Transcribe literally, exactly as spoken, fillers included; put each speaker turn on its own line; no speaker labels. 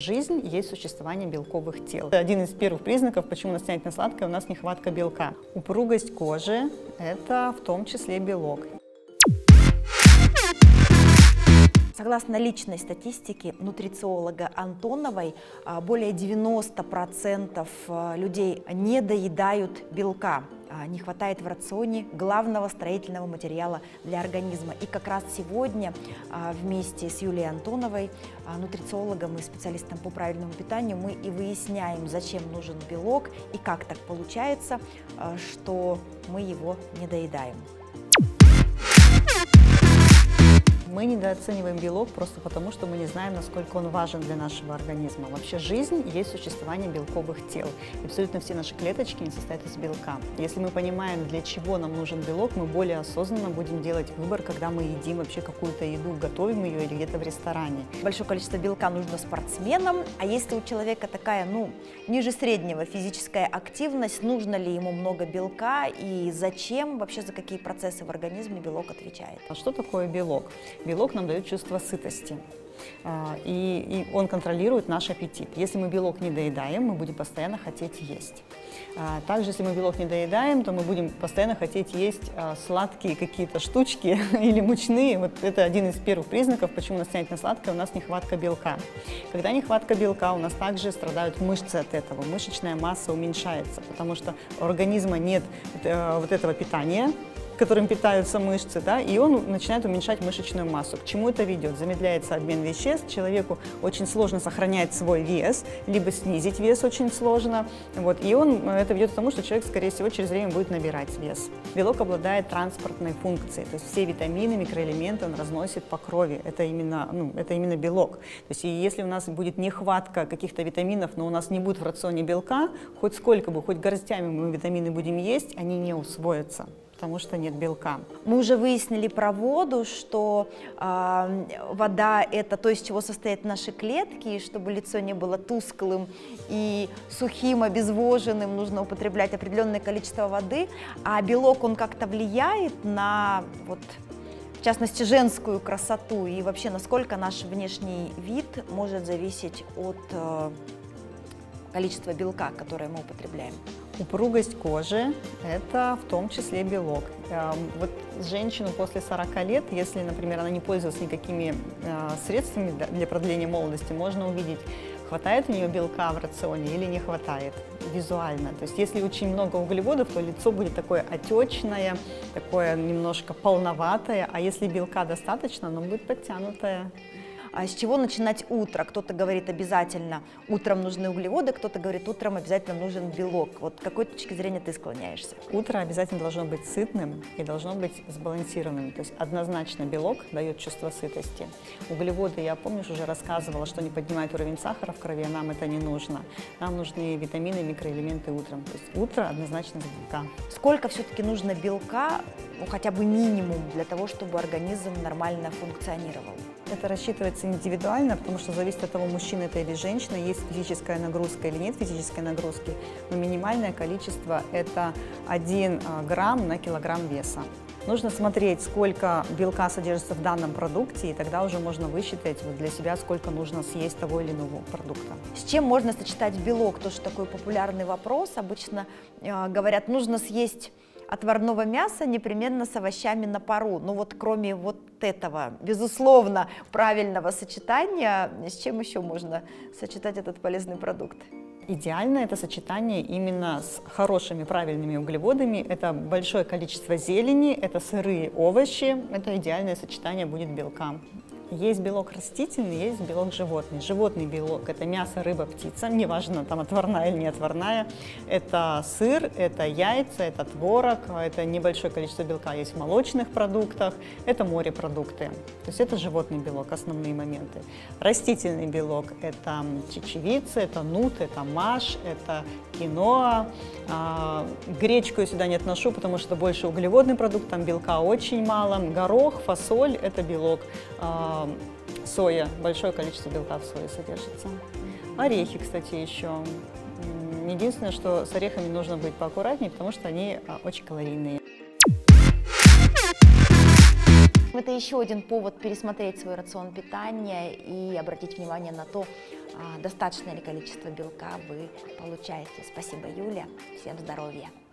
Жизнь есть существование белковых тел. Один из первых признаков, почему нас тянет на сладкое, у нас нехватка белка. Упругость кожи – это в том числе белок.
Согласно личной статистике нутрициолога Антоновой, более девяноста процентов людей не доедают белка. Не хватает в рационе главного строительного материала для организма. И как раз сегодня вместе с Юлией Антоновой, нутрициологом и специалистом по правильному питанию, мы и выясняем, зачем нужен белок и как так получается, что мы его не доедаем.
Мы недооцениваем белок просто потому, что мы не знаем, насколько он важен для нашего организма. Вообще жизнь есть существование белковых тел. И абсолютно все наши клеточки не состоят из белка. Если мы понимаем, для чего нам нужен белок, мы более осознанно будем делать выбор, когда мы едим вообще какую-то еду, готовим ее или где-то в ресторане.
Большое количество белка нужно спортсменам, а если у человека такая, ну, ниже среднего физическая активность, нужно ли ему много белка и зачем, вообще за какие процессы в организме белок отвечает?
А что такое белок? Белок нам дает чувство сытости, и, и он контролирует наш аппетит. Если мы белок не доедаем, мы будем постоянно хотеть есть. Также, если мы белок не доедаем, то мы будем постоянно хотеть есть сладкие какие-то штучки или мучные. Вот это один из первых признаков, почему нас тянет на сладкое, у нас нехватка белка. Когда нехватка белка, у нас также страдают мышцы от этого, мышечная масса уменьшается, потому что у организма нет вот этого питания, которым питаются мышцы, да, и он начинает уменьшать мышечную массу. К чему это ведет? Замедляется обмен веществ, человеку очень сложно сохранять свой вес, либо снизить вес очень сложно, вот, и он, это ведет к тому, что человек, скорее всего, через время будет набирать вес. Белок обладает транспортной функцией, то есть все витамины, микроэлементы он разносит по крови, это именно, ну, это именно белок. То есть и если у нас будет нехватка каких-то витаминов, но у нас не будет в рационе белка, хоть сколько бы, хоть горстями мы витамины будем есть, они не усвоятся, потому что нет белка.
Мы уже выяснили про воду, что э, вода – это то, из чего состоят наши клетки, и чтобы лицо не было тусклым и сухим, обезвоженным, нужно употреблять определенное количество воды, а белок, он как-то влияет на, вот, в частности, женскую красоту, и вообще, насколько наш внешний вид может зависеть от э, количества белка, которое мы употребляем.
Упругость кожи – это в том числе белок. Вот женщину после сорока лет, если, например, она не пользовалась никакими средствами для продления молодости, можно увидеть, хватает у нее белка в рационе или не хватает визуально. То есть если очень много углеводов, то лицо будет такое отечное, такое немножко полноватое, а если белка достаточно, оно будет подтянутое.
А с чего начинать утро? Кто-то говорит, обязательно утром нужны углеводы, кто-то говорит, утром обязательно нужен белок. Вот к какой точки зрения ты склоняешься?
Утро обязательно должно быть сытным и должно быть сбалансированным. То есть однозначно белок дает чувство сытости. Углеводы, я помню, уже рассказывала, что они поднимают уровень сахара в крови, а нам это не нужно. Нам нужны витамины, микроэлементы утром. То есть утро однозначно за белка.
Сколько все-таки нужно белка, ну, хотя бы минимум, для того, чтобы организм нормально функционировал?
Это рассчитывается индивидуально, потому что зависит от того, мужчина это или женщина, есть физическая нагрузка или нет физической нагрузки, но минимальное количество – это один грамм на килограмм веса. Нужно смотреть, сколько белка содержится в данном продукте, и тогда уже можно высчитать вот для себя, сколько нужно съесть того или иного продукта.
С чем можно сочетать белок? Тоже такой популярный вопрос. Обычно э, говорят, нужно съесть отварного мяса непременно с овощами на пару. Но вот кроме вот этого, безусловно, правильного сочетания, с чем еще можно сочетать этот полезный продукт?
Идеально это сочетание именно с хорошими правильными углеводами. Это большое количество зелени, это сырые овощи, это идеальное сочетание будет белка. Есть белок растительный, есть белок животный. Животный белок – это мясо, рыба, птица, неважно, там отварная или не отварная. Это сыр, это яйца, это творог, это небольшое количество белка есть в молочных продуктах, это морепродукты. То есть это животный белок, основные моменты. Растительный белок – это чечевица, это нут, это маш, это киноа. Гречку я сюда не отношу, потому что больше углеводный продукт, там белка очень мало. Горох, фасоль – это белок. Соя, большое количество белка в сое содержится. Орехи, кстати, еще. Единственное, что с орехами нужно быть поаккуратнее, потому что они очень калорийные.
Это еще один повод пересмотреть свой рацион питания и обратить внимание на то, достаточное ли количество белка вы получаете. Спасибо, Юля. Всем здоровья.